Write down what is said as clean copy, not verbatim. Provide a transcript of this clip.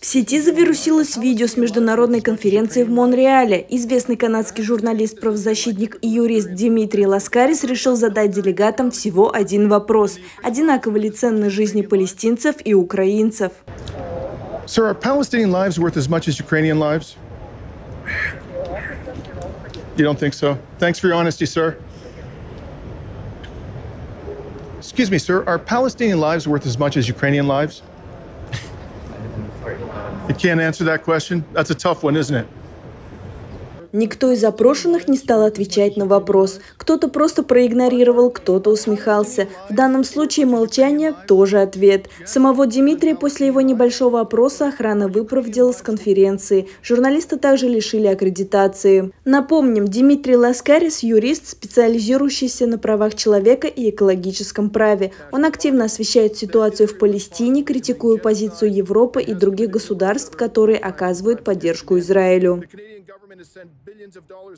сети завирусилось видео с международной конференции в Монреале. Известный канадский журналист, правозащитник и юрист Димитрий Ласкарис решил задать делегатам всего один вопрос. Одинаковы ли цены жизни палестинцев и украинцев? Sir, are Palestinian lives worth as much as Ukrainian lives? You don't think so? Thanks for your honesty, sir. Excuse me, sir, are Palestinian lives worth as much as Ukrainian lives? You can't answer that question? That's a tough one, isn't it? Никто из опрошенных не стал отвечать на вопрос. Кто-то просто проигнорировал, кто-то усмехался. В данном случае молчание – тоже ответ. Самого Димитрия после его небольшого опроса охрана выпроводила с конференции. Журналиста также лишили аккредитации. Напомним, Димитрий Ласкарис – юрист, специализирующийся на правах человека и экологическом праве. Он активно освещает ситуацию в Палестине, критикуя позицию Европы и других государств, которые оказывают поддержку Израилю.